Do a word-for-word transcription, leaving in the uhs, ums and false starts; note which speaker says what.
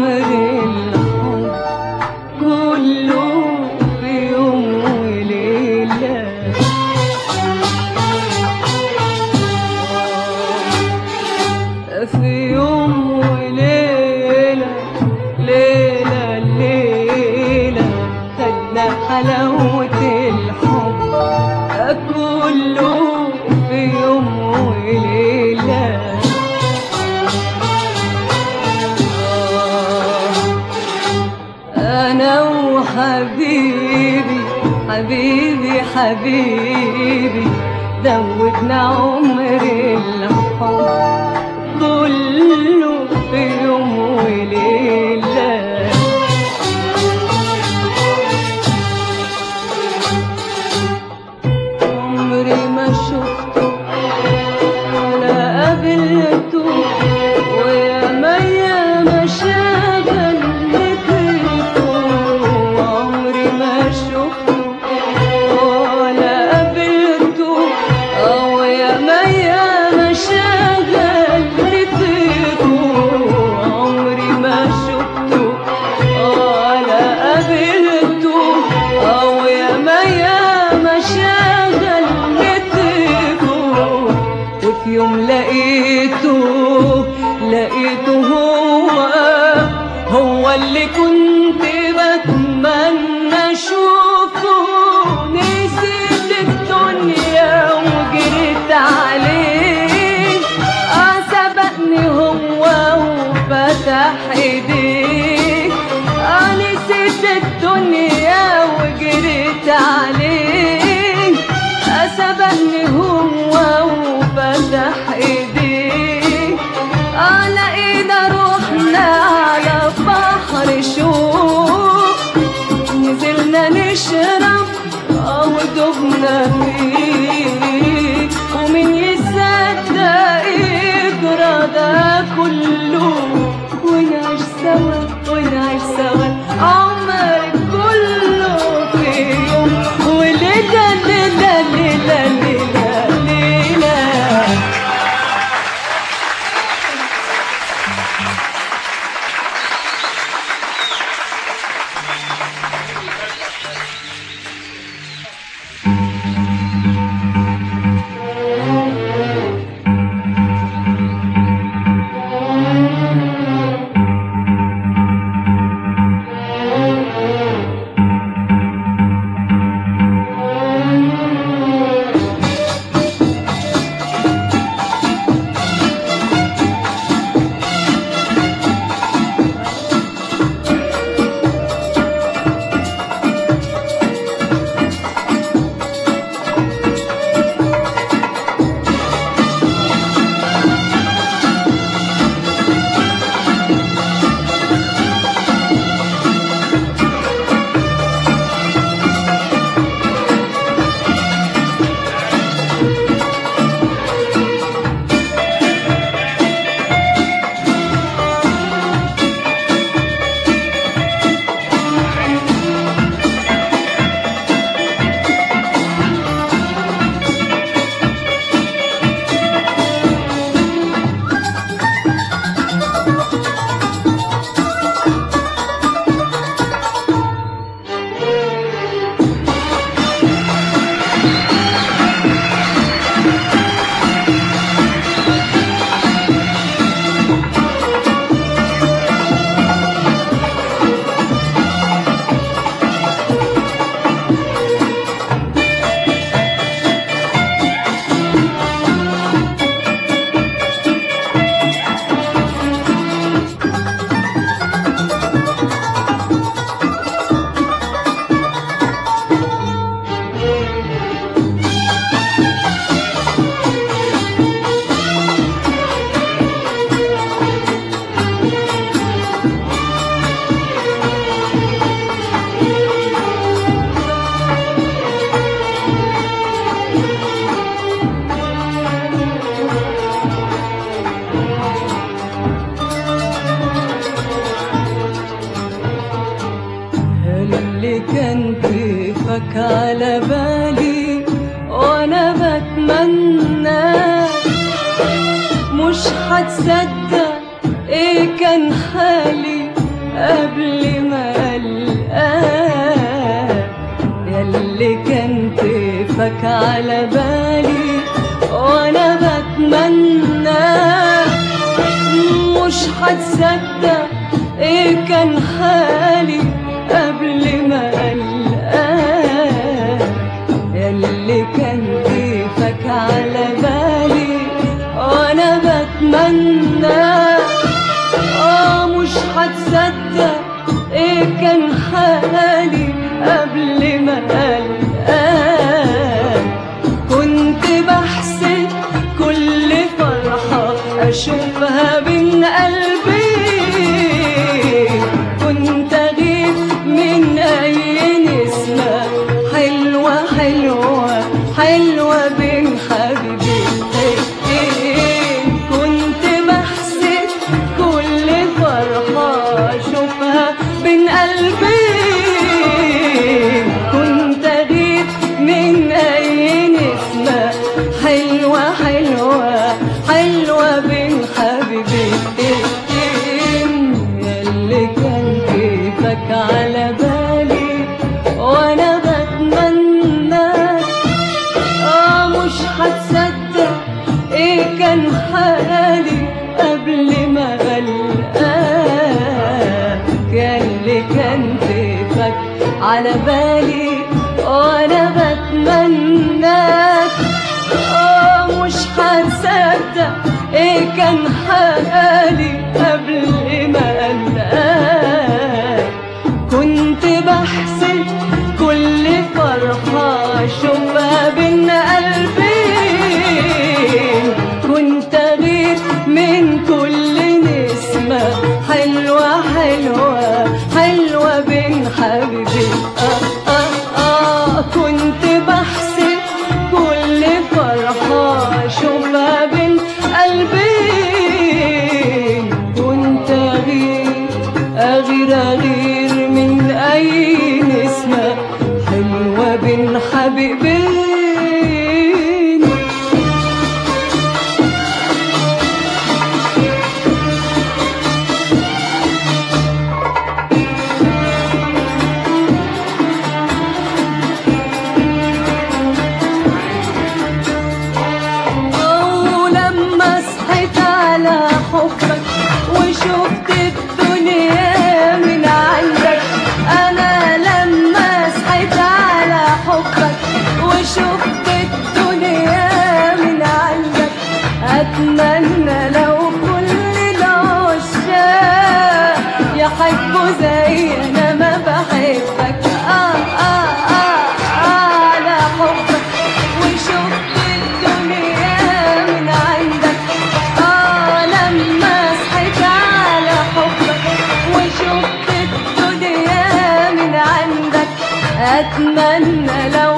Speaker 1: عمري الحب كله في يوم وليلة. في يوم وليلة، ليلة ليلة خدنا حلاوة الحب كله في يوم وليلة. أنا وحبيبي حبيبي حبيبي زودنا عمري الحب كله في يوم وليلة. عمري ما شفته ولا قابلته، ويا ما يا ما شغل نكرته. عمري ما شفته ولا قابلته، ويا ما يا ما شغل نكرته. عمري ما شفته ولا قابلته، ويا ما يا ما شغل نكرته. وفي يوم لقيته لقيته هو هو اللي كنت بتمنى اشوفه. نسيت الدنيا وجريت عليه، اه سبقني هو وفتح ايديه. اه نسيت الدنيا وجريت عليه، اه سبقني هو وفتح ايديه. اه لقينا روحنا على بحر شوق، نزلنا نشرب اه ودوبنا فيه. ومين يصدق يجرى ده كله، ونعيش سوا ونعيش سوا عمر كله في يوم وليلة ليلة ليلة ليلة ليلة.
Speaker 2: اسمك على بالي وانا بتمنى، مش هتصدق ايه كان حالي قبل ما ألقاك، ياللي كان طيفك على بالي وأنا بتمناك. مش هتصدق إيه كان حالي قبل ما ألقاك، ياللي كان طيفك على بالي وأنا بتمناك. آه مش هتصدق إيه كان حالي قبل ما ألقاك. كنت بحسد كل فرحة أشوفها بين قلبي، كنت أغيب من أي نسمة حلوة حلوة حلوة بين حبيبين. كنت بحسد كل فرحة أشوفها بين قلبي، كنت أغيب من أي نسمة حلوة حلوة حلوة بين حبيبين. ياللي كان كيفك على بالي وأنا بتمناك. آه مش هتصدق إيه كان حالي قبل ما ألقاك، ياللي كان كيفك على بالي وأنا بتمناك. آه مش هتصدق إيه كان حالي قبل ما ألقاك. كنت بحسد كل فرحة أشوفها بين قلبين، كنت أغيب من كل نسمة حلوة حلوة حلوة بين حبيبين. آه آه آه كنت بحسد كل فرحة أشوفها بين قلبين، كنت أغير أغير أغير من أي نسمة حلوة بين حبيبين. وشفت الدنيا من عندك، أنا لما صحيت على حبك وشفت الدنيا من عندك، أتمنى لو كل العشاق يحبوا زي أنا ما بحبك. آه آه آه على حبك وشفت الدنيا من عندك، آه لما صحيت على حبك وشفت الدنيا من عندك، أتمنى لو